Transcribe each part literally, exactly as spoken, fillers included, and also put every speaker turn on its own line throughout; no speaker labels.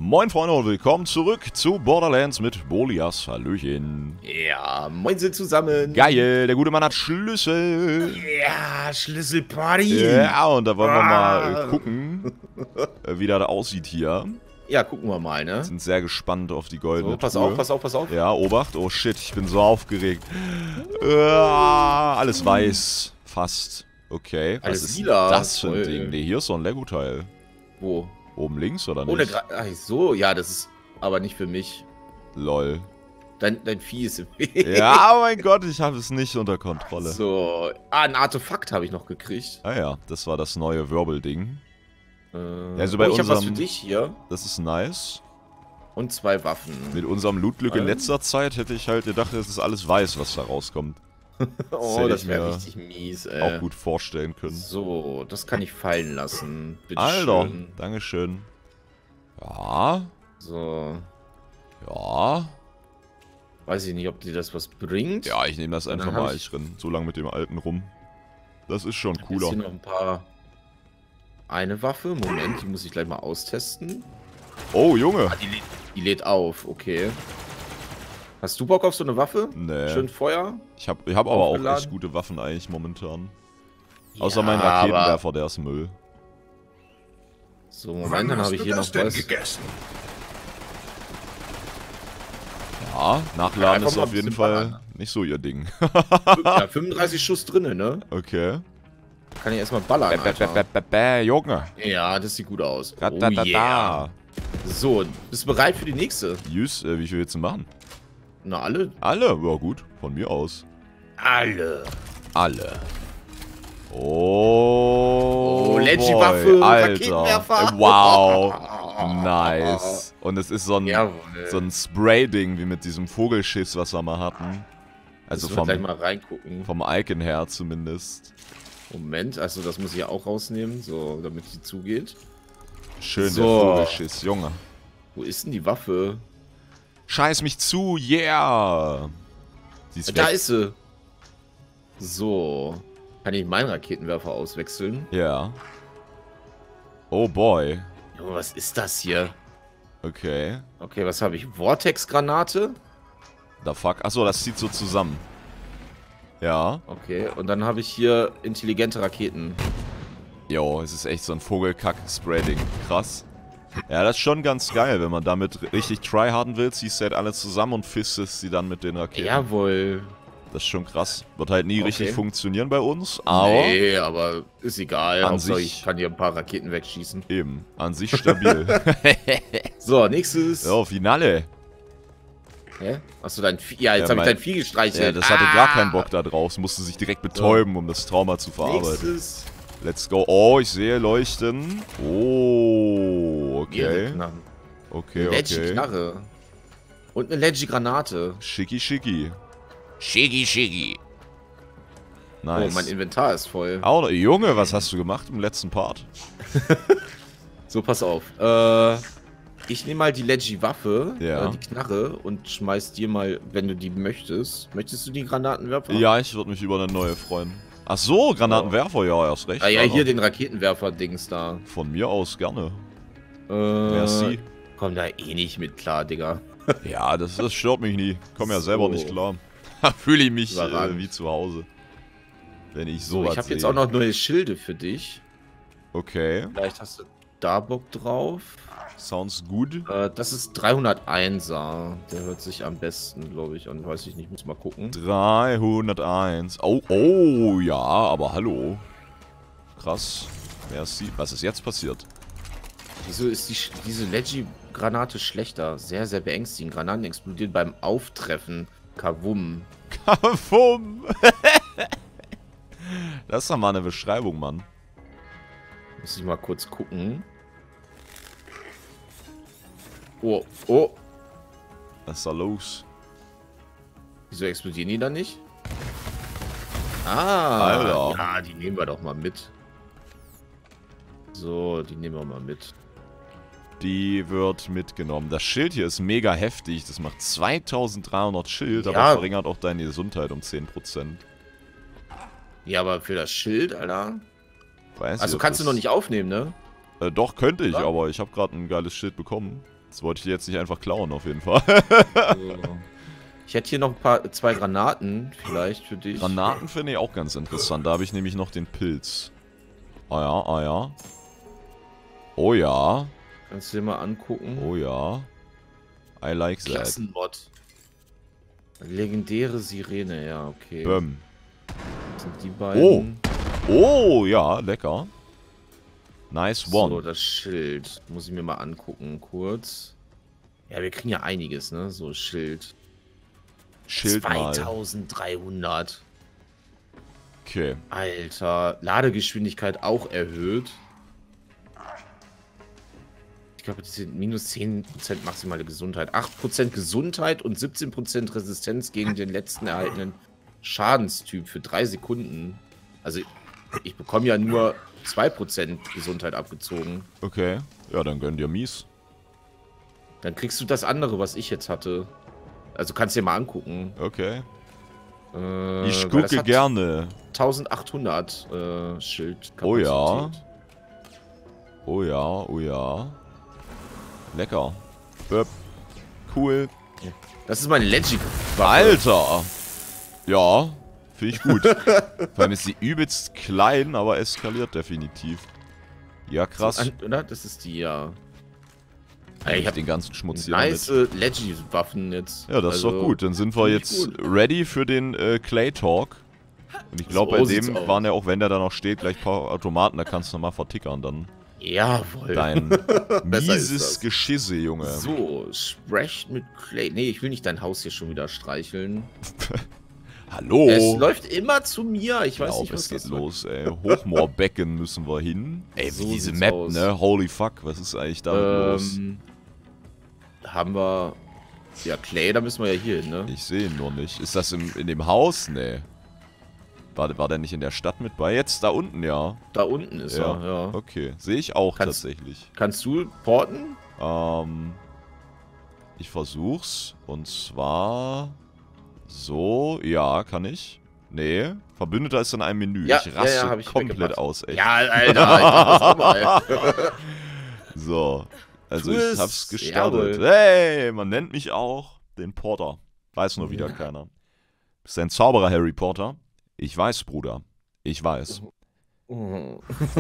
Moin Freunde und willkommen zurück zu Borderlands mit Bolias. Hallöchen.
Ja, moin sind zusammen.
Geil, der gute Mann hat Schlüssel.
Ja, Schlüsselparty.
Ja, und da wollen wir
ah.
mal äh, gucken, äh, wie das da aussieht hier.
Ja, gucken wir mal, ne?
Sind sehr gespannt auf die goldene
So, pass
Truhe.
auf, pass auf, pass auf.
Ja, Obacht. Oh shit, ich bin so aufgeregt. Ah, alles weiß. Fast. Okay.
Alles
Was ist
lila.
das für ein
Voll.
Ding? Nee, hier ist so ein Lego-Teil.
Wo?
Oben links oder nicht?
Ohne Gra Ach so, ja, das ist aber nicht für mich.
Lol.
Dein, dein Vieh ist im Weg.
Ja, oh mein Gott, ich habe es nicht unter Kontrolle.
So. Ah, ein Artefakt habe ich noch gekriegt.
Ah ja, das war das neue Wirbel-Ding.
Äh,
also bei
oh, ich habe was für
unserem-
dich hier.
Das ist nice.
Und zwei Waffen.
Mit unserem Loot-Glück in
Ähm.
letzter Zeit hätte ich halt gedacht, es ist alles weiß, was da rauskommt.
Oh,
hätte
das
ich
wäre
mir
richtig mies, ey.
Auch gut vorstellen können.
So, das kann ich fallen lassen. Bitte
Alter,
schön.
dankeschön. Ja,
So.
ja.
Weiß ich nicht, ob dir das was bringt.
Ja, ich nehme das einfach
dann
mal.
hab
Ich
ich-
renn so lange mit dem alten rum. Das ist schon
Jetzt
cooler.
hier noch ein paar. Eine Waffe. Moment, die muss ich gleich mal austesten.
Oh, Junge.
Ah, die, lädt, die lädt auf. Okay. Hast du Bock auf so eine Waffe?
Nee.
Schön Feuer?
Ich habe ich hab aber auch
Aufgeladen.
echt gute Waffen eigentlich momentan. Außer
Ja,
mein
aber-
Raketenwerfer, der ist Müll.
So, Moment, dann habe ich hier noch was.
gegessen?
Ja, nachladen
einfach
ist
mal
auf
ein
jeden
bisschen
Fall
ballern.
nicht so ihr Ding.
Ja, fünfunddreißig Schuss drinne, ne?
Okay.
Kann ich erstmal ballern,
Bä, bä, bä,
Alter.
bä, bä, Junge.
Ja, das sieht gut aus. Oh
Ratatata.
yeah. So, bist du bereit für die nächste?
Jus, äh, wie viel willst du machen?
Na, alle?
Alle? Ja gut, von mir aus.
Alle.
Alle. Oh,
Oh, Leggy
boy,
Waffe,
Alter.
Raketenwerfer.
Äh, Wow. Nice. Und es ist so ein,
Jawohl.
so ein Spray-Ding, wie mit diesem Vogelschiss, was wir mal hatten. Also
Müssen wir
vom,
gleich mal reingucken.
vom Icon her zumindest.
Moment, also das muss ich ja auch rausnehmen, so, damit sie zugeht.
Schön,
So.
der Vogelschiss, Junge.
Wo ist denn die Waffe?
Scheiß mich zu, yeah. Sie ist
Da
weg.
ist sie. So. Kann ich meinen Raketenwerfer auswechseln?
Ja. Oh boy.
Junge, was ist das hier?
Okay.
Okay, was habe ich? Vortex-Granate?
The fuck? Achso, das zieht so zusammen. Ja.
Okay, und dann habe ich hier intelligente Raketen.
Jo, es ist echt so ein Vogelkack-Spray-Ding. Krass. Ja, das ist schon ganz geil, wenn man damit richtig tryharden will, ziehst du halt alle zusammen und fistest sie dann mit den Raketen.
Jawohl.
Das ist schon krass. Wird halt nie
Okay.
richtig funktionieren bei uns, aber
Nee, aber ist egal.
An
Hauptsache,
sich-
ich kann hier ein paar Raketen wegschießen.
eben, an sich stabil.
So, nächstes.
So, Finale.
Hä? Achso, dein Vieh. Ja, jetzt
Ja,
habe ich
mein-
dein Vieh gestreichelt.
Ja, das hatte gar keinen
Ah.
Bock da drauf. Es musste sich direkt betäuben, um das Trauma zu verarbeiten.
Nächstes.
Let's go. Oh, ich sehe Leuchten. Oh,
Mehrere
okay.
Knarren.
Okay,
Eine Leggy
okay.
Knarre. Und eine Leggy Granate.
Schicki, schicki.
Shiggy Shiggy.
Nice.
Oh, mein Inventar ist voll.
Auch, Junge, was hast du gemacht im letzten Part?
So, pass auf. Äh, ich nehme mal die Leggy Waffe,
Ja.
äh, die Knarre und schmeiß dir mal, wenn du die möchtest. Möchtest du die Granatenwerfer?
Ja, ich würde mich über eine neue freuen. Ach so, Granatenwerfer, ja, erst recht.
Ah ja,
Alter.
hier den Raketenwerfer-Dings da.
Von mir aus gerne.
Äh,
Merci.
Komm da eh nicht mit klar, Digga.
Ja, das, das stört mich nie. Komm ja selber
So.
nicht klar. Fühle ich mich äh,
Überragend.
wie zu Hause. Wenn ich
So,
sowas
ich habe jetzt
sehe.
auch noch neue Schilde für dich.
Okay,
Vielleicht hast du da Bock drauf.
sounds good.
Äh, das ist dreihunderteiner. Der hört sich am besten, glaube ich, an. Weiß ich nicht, muss mal gucken.
dreihunderteins. Oh, oh, ja, aber hallo. Krass. Merci. Was ist jetzt passiert?
Wieso ist die, Sch- diese Leggy-Granate schlechter? Sehr, sehr beängstigend. Granaten explodieren beim Auftreffen. Kavum.
Kavum. Das ist doch mal eine Beschreibung, Mann.
Muss ich mal kurz gucken. Oh, oh.
Was ist da los?
Wieso explodieren die dann nicht? Ah,
Alter.
ja, die nehmen wir doch mal mit. So, die nehmen wir mal mit.
Die wird mitgenommen. Das Schild hier ist mega heftig. Das macht zweitausenddreihundert Schild,
Ja.
aber verringert auch deine Gesundheit um zehn Prozent.
Ja, aber für das Schild, Alter.
Weiß
Also
ich, ob
kannst du
das-
noch nicht aufnehmen, ne?
Äh, doch, könnte ich,
Ja?
aber ich habe gerade ein geiles Schild bekommen. Das wollte ich dir jetzt nicht einfach klauen, auf jeden Fall.
So. Ich hätte hier noch ein paar, zwei Granaten vielleicht für dich.
Granaten finde ich auch ganz interessant. Da habe ich nämlich noch den Pilz. Ah ja, ah ja. Oh ja.
Kannst du dir mal angucken.
Oh ja. I like that.
Klassenmod. Legendäre Sirene, ja, okay.
Böm.
Das sind die beiden.
Oh. Oh, ja, lecker. Nice one.
So, das Schild. Muss ich mir mal angucken, kurz. Ja, wir kriegen ja einiges, ne? So, Schild.
Schild mal.
zweitausenddreihundert.
Okay.
Alter. Ladegeschwindigkeit auch erhöht. Ich glaube, das sind minus zehn Prozent maximale Gesundheit. acht Prozent Gesundheit und siebzehn Prozent Resistenz gegen den letzten erhaltenen Schadenstyp für drei Sekunden. Also, ich bekomme ja nur zwei Prozent Gesundheit abgezogen.
Okay. Ja, dann gönn dir mies.
Dann kriegst du das andere, was ich jetzt hatte. Also kannst du dir mal angucken.
Okay.
Äh,
Ich gucke gerne.
eintausendachthundert äh, Schild.
Oh ja. Oh ja, oh ja. Lecker. Böp. Cool.
Das ist meine Legend.
Alter. Ja, finde ich gut. Vor allem ist sie übelst klein, aber eskaliert definitiv. Ja, krass.
So, an, oder? Das ist die, ja.
Ich hab den ganzen Schmutz hier
nice
mit.
äh, Leggy-Waffen jetzt.
Ja, das
also,
ist doch gut. Dann sind wir jetzt
gut.
ready für den äh, Clay Talk. Und ich glaube,
So
bei
sieht's
dem
aus.
waren ja auch, wenn der da noch steht, gleich ein paar Automaten. Da kannst du nochmal vertickern dann.
Jawohl.
Dein
Besser ist
mieses
das.
Geschisse, Junge.
So, sprecht mit Clay. Nee, ich will nicht dein Haus hier schon wieder streicheln.
Hallo.
Es läuft immer zu mir. Ich weiß
Ja,
nicht, was
es geht
das
los, ey. Hochmoorbecken müssen wir hin. Ey,
So
wie diese
sieht's
Map,
aus.
ne? Holy fuck, was ist eigentlich da los?
Ähm, haben wir... Ja, Clay, da müssen wir ja hier hin, ne?
Ich sehe ihn nur nicht. Ist das im, in dem Haus? Nee. War, war der nicht in der Stadt mit bei? Jetzt da unten, ja.
Da unten ist
Ja,
er, ja.
Okay, sehe ich auch
Kannst-
tatsächlich.
Kannst du porten?
Ähm, ich versuch's. Und zwar... So, ja, kann ich. Nee, Verbündeter ist in einem Menü.
Ja,
ich
ja,
raste
ja, hab ich
komplett
weggemacht.
aus, echt.
Ja, Alter, Alter, das auch mal.
So, also
Tu
ich
es.
hab's gestartet.
Jawohl.
Hey, man nennt mich auch den Porter. Weiß nur wieder keiner. Bist ein Zauberer, Harry Potter? Ich weiß, Bruder. Ich weiß.
Oh.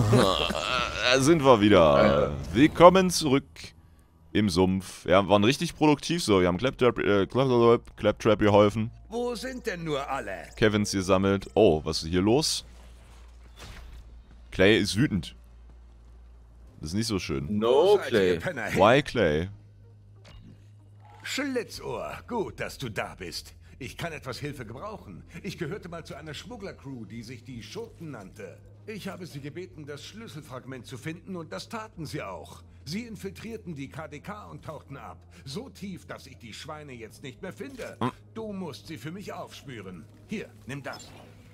Da sind wir wieder. Willkommen zurück im Sumpf. Ja, waren richtig produktiv so. Wir haben Claptrap, äh, Claptrap, Claptrap geholfen.
Wo sind denn nur alle?
Kevins gesammelt. Oh, was ist hier los? Clay ist wütend. Das ist nicht so schön.
No,
Wo seid ihr,
Clay.
Penner?
Why Clay?
Schlitzohr, gut, dass du da bist. Ich kann etwas Hilfe gebrauchen. Ich gehörte mal zu einer Schmugglercrew, die sich die Schurken nannte. Ich habe sie gebeten, das Schlüsselfragment zu finden und das taten sie auch. Sie infiltrierten die K D K und tauchten ab. So tief, dass ich die Schweine jetzt nicht mehr finde. Du musst sie für mich aufspüren. Hier, nimm das.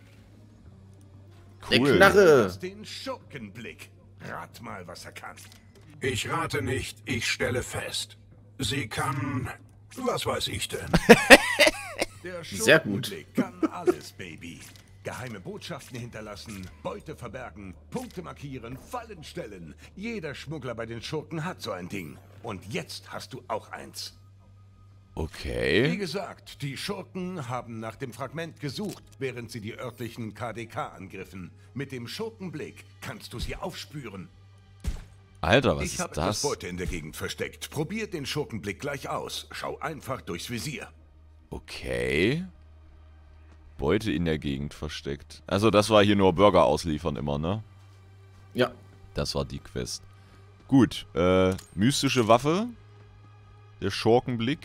Der
Cool.
Knarre.
Das den Schurkenblick. Rat mal, was er kann.
Ich rate nicht, ich stelle fest. Sie kann... Was weiß ich denn?
Der
Sehr gut.
Schurkenblick kann alles, Baby. Geheime Botschaften hinterlassen, Beute verbergen, Punkte markieren, Fallen stellen. Jeder Schmuggler bei den Schurken hat so ein Ding. Und jetzt hast du auch eins. Wie
Okay.
gesagt, die Schurken haben nach dem Fragment gesucht, während sie die örtlichen K D K angriffen. Mit dem Schurkenblick kannst du sie aufspüren.
Alter, was
Ich habe
ist
etwas
das?
Beute in der Gegend versteckt. Probiert den Schurkenblick gleich aus. Schau einfach durchs Visier.
Okay. Beute in der Gegend versteckt. Also das war hier nur Burger ausliefern immer, ne?
Ja.
Das war die Quest. Gut, äh, mystische Waffe. Der Schurkenblick.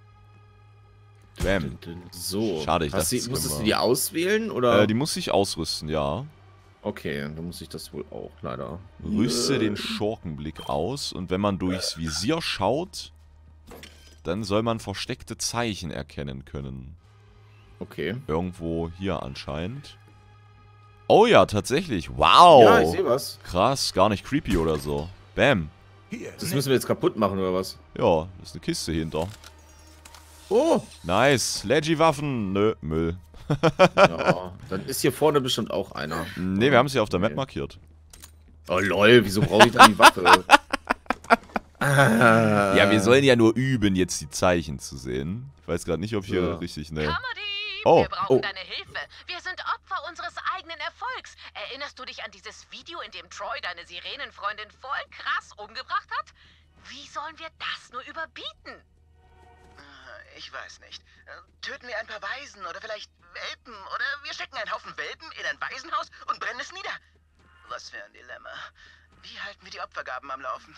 Bam.
So.
Schade, ich
Hast
dachte,
die,
das
musstest
können
du
wir-
die auswählen, oder?
Äh, die muss ich ausrüsten, ja.
Okay, dann muss ich das wohl auch, leider.
Rüste
Äh,
den Schurkenblick aus und wenn man durchs Visier schaut, dann soll man versteckte Zeichen erkennen können.
Okay.
Irgendwo hier anscheinend. Oh ja, tatsächlich. Wow.
Ja, ich sehe was.
Krass, gar nicht creepy oder so. Bam.
Hier,
Das müssen wir jetzt kaputt machen, oder was?
Ja, das ist eine Kiste hinter.
Oh!
Nice. Leggy-Waffen. Nö, Müll.
Ja, dann ist hier vorne bestimmt auch einer.
Ne, wir haben es ja auf der Map
Nee.
markiert.
Oh lol, wieso brauche ich dann die Waffe? Ah.
Ja, wir sollen ja nur üben, jetzt die Zeichen zu sehen. Ich weiß gerade nicht, ob hier
Ja.
richtig... Ne.
Comedy!
Oh,
Wir brauchen
oh.
deine Hilfe. Wir sind Opfer unseres eigenen Erfolgs. Erinnerst du dich an dieses Video, in dem Troy deine Sirenenfreundin voll krass umgebracht hat? Wie sollen wir das nur überbieten?
Ich weiß nicht. Töten wir ein paar Waisen oder vielleicht Welpen oder wir stecken einen Haufen Welpen in ein Waisenhaus und brennen es nieder. Was für ein Dilemma. Wie halten wir die Opfergaben am Laufen?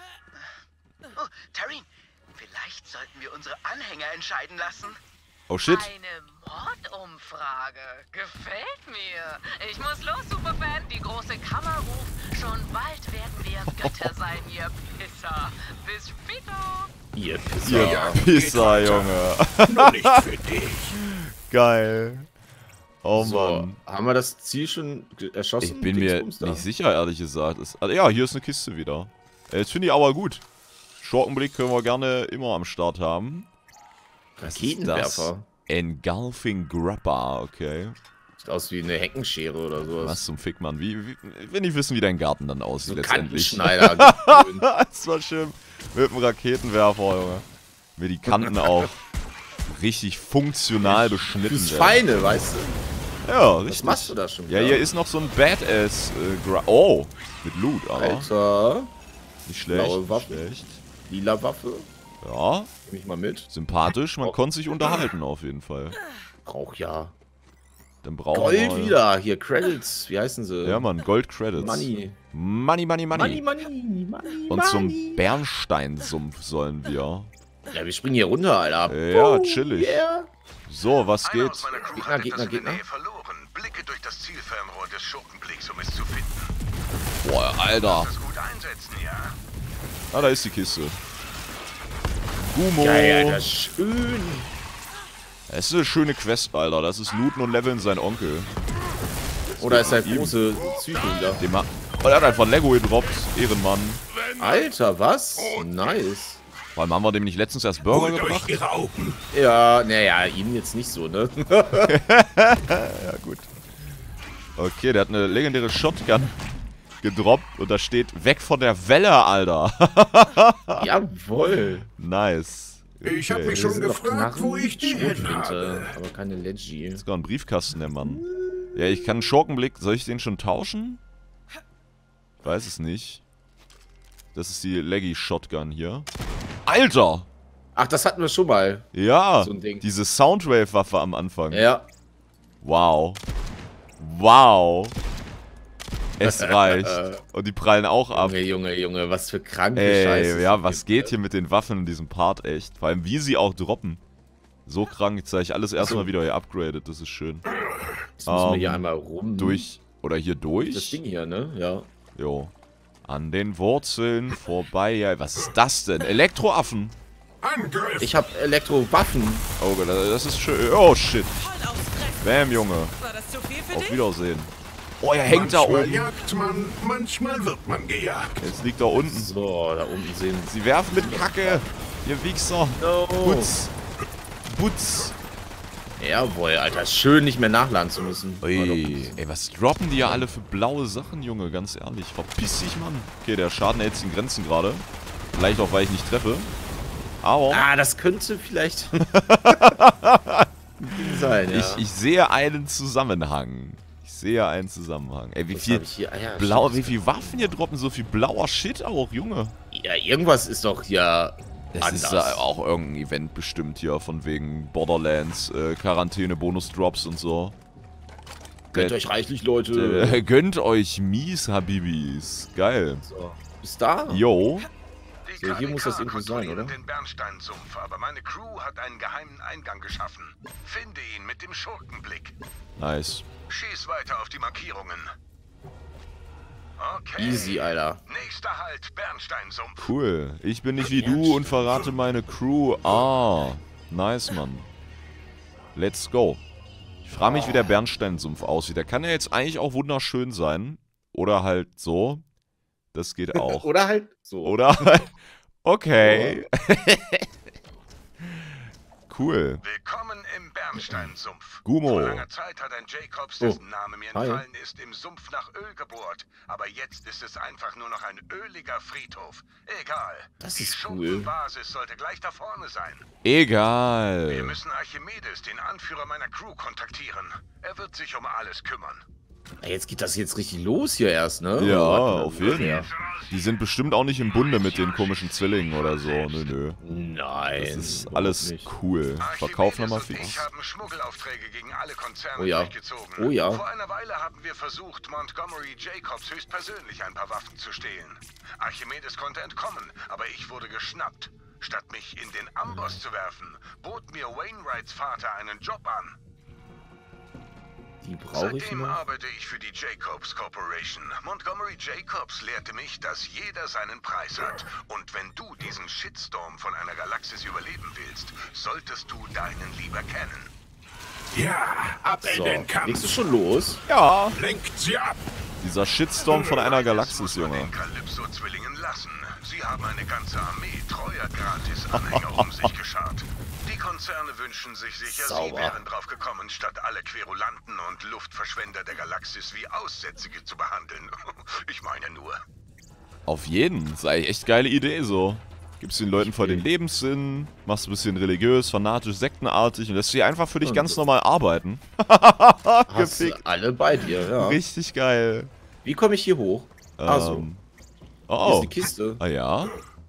Oh, Tarin, vielleicht sollten wir unsere Anhänger entscheiden lassen.
Oh shit.
Eine Mordumfrage. Gefällt mir. Ich muss los, Superfan. Die große Kammer ruft. Schon bald werden wir Götter sein, ihr Pisser. Bis später.
Ihr Pisser.
Ja, Pizza, Junge.
Nur nicht für dich.
Geil. Oh
So,
Mann.
haben wir das Ziel schon ge- erschossen?
Ich bin mir
Dingsbums da?
nicht sicher, ehrlich gesagt. Es, also, ja, hier ist eine Kiste wieder. Äh, Jetzt finde ich aber gut. Schurkenblick können wir gerne immer am Start haben. Was ist
Raketenwerfer.
das? Engulfing Grappa, okay.
Sieht aus wie eine Heckenschere oder sowas.
Was zum Fick, Mann. Wie, wie, ich will nicht wissen, wie dein Garten dann aussieht
So
letztendlich.
Kantenschneider.
Das war schön. Mit dem Raketenwerfer, Junge. Mir die Kanten auch richtig funktional beschnitten
Fürs
werden.
Feine, weißt du?
Ja,
Was
richtig.
machst du da schon
Ja,
wieder?
hier ist noch so ein Badass äh, Gra Oh, mit Loot, aber
Alter,
nicht schlecht.
blaue
Nicht
Waffen.
schlecht.
lila Waffe.
Ja,
Nimm ich mal mit.
sympathisch. Man konnte sich unterhalten auf jeden Fall.
Brauch ja.
Dann brauchen
Gold
wir...
wieder. Hier, Credits. Wie heißen sie?
Ja, Mann, Gold Credits.
Money.
Money, money, money.
Money, money, money,
Und
money.
zum Bernsteinsumpf sollen wir.
Ja, wir springen hier runter, Alter.
Ja, chillig.
Yeah.
So, was
Einer
geht?
aus meiner Crew
Gegner,
hat
Gegner,
etwas in der
Gegner.
Nähe verloren. Blicke durch das Zielfernrohr des Schurkenblicks, um es zu finden.
Boah, Alter.
Das gut einsetzen, ja.
Ah, da ist die Kiste. Gumo.
Geil, Alter. Schön.
Das ist eine schöne Quest, Alter. Das ist Looten und Leveln sein Onkel.
Oder ist der große Psycho wieder?
Dem ma oh, er hat einfach Lego gedroppt. Ehrenmann.
Alter, was? Nice.
Vor allem haben wir dem nicht letztens erst Burger
Holt euch
gebracht?
ihre Augen.
Ja, naja, ihm jetzt nicht so, ne?
Ja, gut. Okay, der hat eine legendäre Shotgun gedroppt und da steht weg von der Welle, Alter.
Jawohl.
Nice.
Ich habe
Okay.
mich schon
Sind noch
gefragt, wo ich die hin
Schrotflinte,
habe.
aber keine Leggy.
Ist gar ein Briefkasten, der Mann. Ja, ich kann einen Schurkenblick. Soll ich den schon tauschen? Weiß es nicht. Das ist die Leggy Shotgun hier. Alter!
Ach, das hatten wir schon mal.
Ja,
So ein Ding.
diese Soundwave-Waffe am Anfang.
Ja.
Wow. Wow. Es reicht. Und die prallen auch ab.
Junge, Junge, Junge, was für kranke
Ey,
Scheiße.
ja,
es
was
gibt,
geht
ne?
hier mit den Waffen in diesem Part echt? Vor allem, wie sie auch droppen. So krank, jetzt habe ich alles erstmal wieder hier upgraded, das ist schön.
Jetzt müssen wir hier
Ähm,
einmal rum.
Durch, oder hier durch?
Das Ding hier, ne? Ja.
Jo. An den Wurzeln vorbei. Ja, was ist das denn? Elektroaffen.
Angriff!
Ich hab Elektrowaffen.
Oh Gott, das ist schön. Oh shit. Bam, Junge.
War das zu viel für
Auf
dich?
Wiedersehen. Oh, er hängt da
manchmal
oben.
jagt man, manchmal wird man gejagt.
Jetzt liegt da unten.
So, da unten sehen
Sie werfen mit Kacke. Ihr Wichser.
No.
Butz. Butz.
Jawohl, Alter. Schön, nicht mehr nachladen zu müssen.
Ui. Ey, was droppen die ja alle für blaue Sachen, Junge? Ganz ehrlich. Verpiss dich, Mann. Okay, der Schaden hält sich in Grenzen gerade. Vielleicht auch, weil ich nicht treffe. Aber
Ah, das könnte vielleicht sein, ja.
ich, ich sehe einen Zusammenhang. Ich sehe einen Zusammenhang. Ey, wie
Was
viel
hab ich hier? Ah, ja,
blau,
stimmt.
wie viel Waffen hier droppen? So viel blauer Shit auch, Junge.
Ja, irgendwas ist doch hier
Das
anders.
ist ja auch irgendein Event bestimmt hier, von wegen Borderlands, äh, Quarantäne, Bonus-Drops und so.
Gönnt
Äh,
euch reichlich, Leute.
Äh, gönnt euch mies, Habibis. Geil.
So. Bis da?
Yo.
Die
So, hier muss das
K D K
irgendwo sein,
kontrollieren
oder?
den Bernsteinsumpf, aber meine Crew hat einen geheimen Eingang geschaffen. Finde ihn mit dem Schurkenblick.
Nice.
Schieß weiter auf die Markierungen. Okay.
Easy, Alter.
Nächster Halt, Bernsteinsumpf.
Cool. Ich bin nicht wie du und verrate meine Crew. Ah. Nice, Mann. Let's go. Ich frage mich, wie der Bernsteinsumpf aussieht. Der kann ja jetzt eigentlich auch wunderschön sein. Oder halt so. Das geht auch.
Oder halt so.
Oder halt. Okay. cool.
Willkommen im Bernsteinsumpf.
Gumo.
Vor langer Zeit hat ein Jacobs, dessen
Oh.
Name mir
Hi.
entfallen ist, im Sumpf nach Öl gebohrt. Aber jetzt ist es einfach nur noch ein öliger Friedhof. Egal.
Das
Die
ist cool.
Schurkenbasis sollte gleich da vorne sein.
Egal.
Wir müssen Archimedes, den Anführer meiner Crew, kontaktieren. Er wird sich um alles kümmern.
Ja, jetzt geht das jetzt richtig los hier erst, ne?
Ja,
Oh,
auf jeden Fall. Die sind bestimmt auch nicht im Bunde mit den komischen Zwillingen oder so. Nö, nö.
Nein.
Das ist
überhaupt
alles
nicht.
cool. Verkauf nochmal
Archimedes und
fix.
ich haben Schmuggelaufträge gegen alle Konzerne
Oh ja.
durchgezogen.
Oh ja.
Vor einer Weile haben wir versucht, Montgomery Jacobs höchstpersönlich ein paar Waffen zu stehlen. Archimedes konnte entkommen, aber ich wurde geschnappt. Statt mich in den Amboss zu werfen, bot mir Wainwrights Vater einen Job an.
Die brauche ich
Seitdem
noch.
arbeite ich für die Jacobs Corporation. Montgomery Jacobs lehrte mich, dass jeder seinen Preis hat. Und wenn du diesen Shitstorm von einer Galaxis überleben willst, solltest du deinen lieber kennen.
Ja, ab in
So,
den
legst
Kampf.
du schon los?
Ja,
Lenkt sie ab.
dieser Shitstorm von einer
Eines
Galaxis,
muss man
Junge.
den Calypso-Zwillingen lassen. Sie haben eine ganze Armee treuer Gratis-Anhänger um sich geschart. Die Konzerne wünschen sich sicher, sie
Sauber.
wären drauf gekommen, statt alle Querulanten und Luftverschwender der Galaxis wie Aussätzige zu behandeln. Ich meine nur.
Auf jeden. Das ist eigentlich echt geile Idee so. Gibst den Leuten voll den Lebenssinn, machst ein bisschen religiös, fanatisch, sektenartig und lässt sie einfach für dich
Und
ganz
das-
normal arbeiten.
Hast du
Gefickt.
alle bei dir, ja.
Richtig geil.
Wie komme ich hier hoch? Also,
Ähm,
hier ist
oh.
die Kiste.
Ah ja.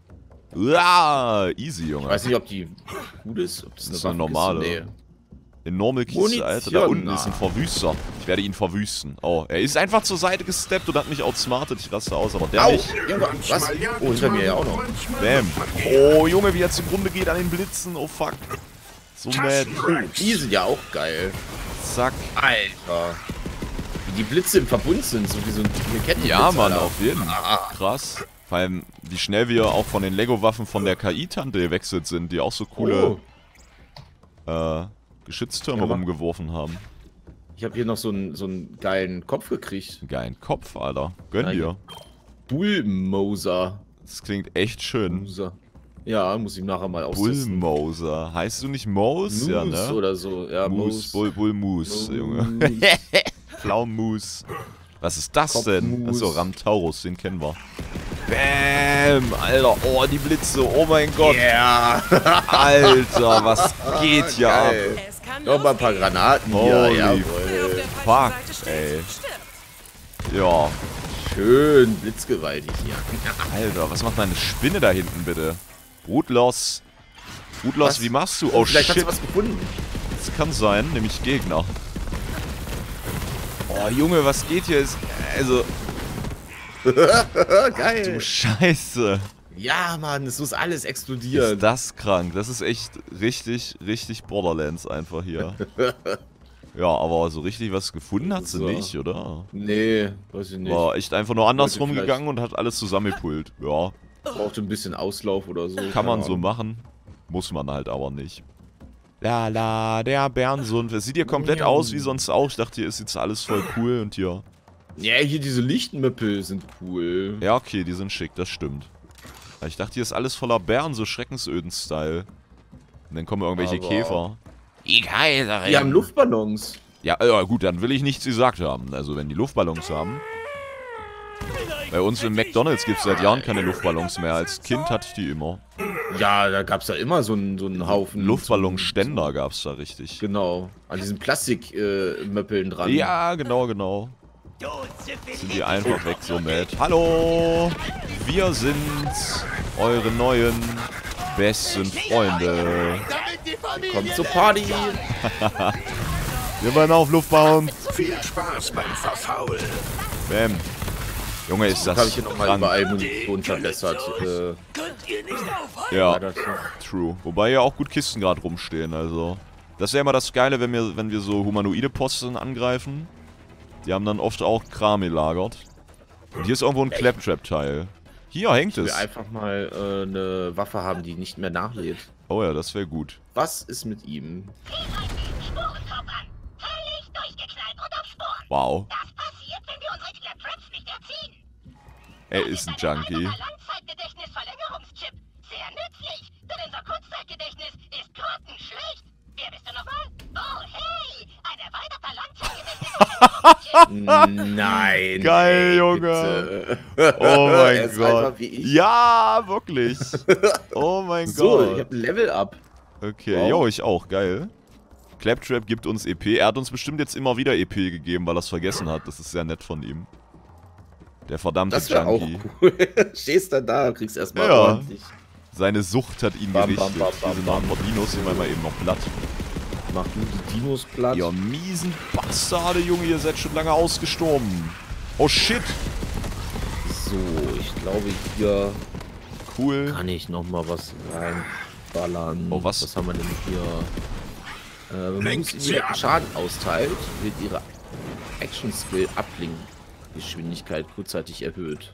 Ja, easy,
Ich
Junge.
weiß nicht, ob die gut ist. Ob das,
Das ist
eine
eine
Waffe
normale.
Nee.
Enorme Kiste,
Munition,
Alter. Da unten
na.
ist ein Verwüster. Ich werde ihn verwüsten. Oh, er ist einfach zur Seite gesteppt und hat mich outsmartet. Ich raste aus, aber der
Au!
nicht.
Junge, was?
Manchmal jagt
Oh, hinter
man,
mir ja auch noch.
manchmal
Bam.
muss man gehen.
Oh, Junge, wie er zugrunde geht an den Blitzen. Oh, fuck. So mad.
Die sind ja auch geil.
Zack.
Alter. Wie die Blitze im Verbund sind, so wie so ein Kettenblitz.
Ja, Mann,
Alter.
auf jeden Fall. Krass. Vor allem, wie schnell wir auch von den Lego-Waffen von der K I-Tante gewechselt sind, die auch so coole
Oh.
äh, Geschütztürme
Ja, mach-
rumgeworfen haben.
Ich habe hier noch so einen, so einen geilen Kopf gekriegt.
Geilen Kopf, Alter. Gönn
Ja,
dir.
Bullmoser.
Das klingt echt schön.
Moser. Ja, muss ich nachher mal austesten.
Bullmoser. Heißt du nicht Mose? Ja,
Moose
ne?
oder so. Ja,
Moose,
Moose.
Bull, Bull Moose, Junge.
Moose.
Pflaumenmus. Was ist das denn?
Kopfmus.
Achso, Ramtaurus, den kennen wir. Bam! Alter, oh, die Blitze, oh mein Gott.
Ja.
Alter, was geht hier ab?
Geil.
Es kann
Noch mal ein paar
losgehen.
Granaten hier.
Holy
Wer auf
Jawohl.
der
Fuck,
falschen Seite steht,
ey.
stirbt.
Ja.
Schön blitzgewaltig hier.
Alter, was macht meine Spinne da hinten bitte? Brutlos. Brutlos,
Was?
wie machst du? Oh
Vielleicht
shit.
hast du was gefunden.
Das kann sein, nämlich Gegner. Oh Junge, was geht hier? Ist, also,
Geil.
Scheiße.
Ja, Mann, es muss alles
Ist
explodieren.
das krank? Das ist echt richtig, richtig Borderlands einfach hier. Ja, aber so richtig was gefunden hat sie
So.
nicht, oder?
Nee, weiß ich nicht.
War echt einfach nur andersrum
Wollte
gegangen und hat alles zusammengepult. Ja,
Braucht ein bisschen Auslauf oder so.
kann man
Keine
so
Ahnung.
machen. Muss man halt aber nicht. La la, der Bärensund. Es sieht hier komplett aus wie sonst auch. Ich dachte, hier ist jetzt alles voll cool und hier.
Ja, hier diese Lichtmöppel sind cool.
Ja, okay, die sind schick, das stimmt. Aber ich dachte, hier ist alles voller Bären, so Schreckensöden-Style. Und dann kommen irgendwelche
Aber-
Käfer. Die Kaiserin.
Die haben Luftballons.
Ja, äh, gut, dann will ich nichts gesagt haben. Also, wenn die Luftballons haben. Bei uns im McDonalds gibt es seit Jahren keine Luftballons mehr. Als Kind hatte ich die immer.
Ja, da gab's ja immer so einen, so einen Haufen.
Luftballonständer gab es da richtig.
Genau. An diesen Plastikmöppeln äh, Möppeln dran.
Ja, genau, genau. Sind die einfach weg, so mad. Hallo! Wir sind eure neuen besten Freunde.
Kommt zur Party.
Wir wollen auf Luftballon.
Viel Spaß beim Verfaulen.
Bam. Junge, ist
Habe ich
das
hier nochmal
krank.
überall Munition verbessert. Äh,
Ja,
war das so.
true. Wobei ja auch gut Kisten gerade rumstehen, also. Das ist ja immer das Geile, wenn wir, wenn wir so humanoide Posten angreifen. Die haben dann oft auch Kram gelagert. Und hier ist irgendwo ein Claptrap-Teil. Hier hängt
Ich will
es.
einfach mal äh, eine Waffe haben, die nicht mehr nachlädt.
Oh ja, das wäre gut.
Was ist mit ihm?
Spurentraum an. Völlig durchgeknallt und auf Spuren.
Wow.
Das passiert, wenn wir unsere Claptraps nicht erziehen.
Er ist ein Junkie.
Langzeitgedächtnisverlängerungschip. Sehr nützlich, denn unser Kurzzeitgedächtnis ist grottenschlecht.
Nein.
Geil,
ey,
Junge.
bitte.
Oh
Er
mein
ist einfach
Gott.
wie ich.
Ja, wirklich. Oh mein
So,
Gott.
ich hab ein Level up.
Okay,
Wow.
jo, ich auch, geil. Claptrap gibt uns E P. Er hat uns bestimmt jetzt immer wieder E P gegeben, weil er es vergessen hat. Das ist sehr nett von ihm. Der verdammte
Das wäre auch
Junkie.
cool. Stehst dann da, kriegst erstmal
Ja.
ordentlich.
Seine Sucht hat ihn
Bam,
gerichtet.
bam, bam, bam,
Diese
bam.
Lamborghinos sind wir mal eben noch platt.
Mach du die Dinos platt.
Ihr miesen Bastarde, Junge, ihr seid schon lange ausgestorben. Oh shit.
So, ich glaube hier
Cool.
kann ich noch mal was reinballern.
Oh, was?
Was haben wir denn hier? Äh, wenn man
Lenkt
uns
sie
direkten
ab.
Schaden austeilt, wird ihre Action-Skill-Uplink-Geschwindigkeit kurzzeitig erhöht.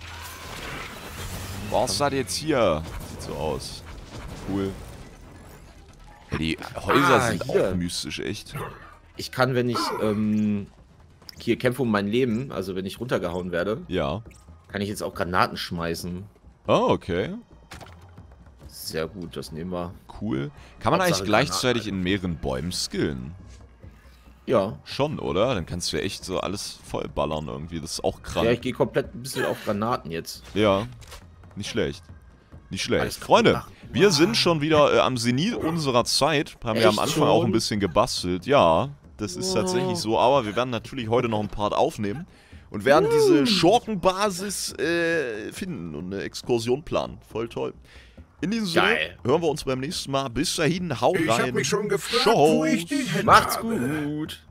Was ist das jetzt hier? Sieht so aus. Cool. Ja, die Häuser
Ah,
sind
hier.
auch mystisch, echt.
Ich kann, wenn ich ähm, hier kämpfe um mein Leben, also wenn ich runtergehauen werde,
Ja.
kann ich jetzt auch Granaten schmeißen.
Oh, okay.
Sehr gut, das nehmen wir.
Cool. Kann man
Hauptsache
eigentlich gleichzeitig
Granaten.
in mehreren Bäumen skillen?
Ja.
Schon, oder? Dann kannst du ja echt so alles vollballern irgendwie. Das ist auch
Ja,
krank.
ich gehe komplett ein bisschen auf Granaten jetzt.
Ja. Nicht schlecht. Nicht schlecht.
Alles kaputt
Freunde,
machen.
wir sind schon wieder äh, am Zenit unserer Zeit. Haben wir am
Echt
Anfang
schon?
auch ein bisschen gebastelt. Ja, das ist
Oh.
tatsächlich so. Aber wir werden natürlich heute noch einen Part aufnehmen. Und werden diese Schurkenbasis äh, finden und eine Exkursion planen. Voll toll. In diesem Sinne
Geil.
hören wir uns beim nächsten Mal. Bis dahin, haut
Ich
rein.
habe mich schon gefragt,
Ciao.
wo ich die Hände
Macht's
habe.
gut.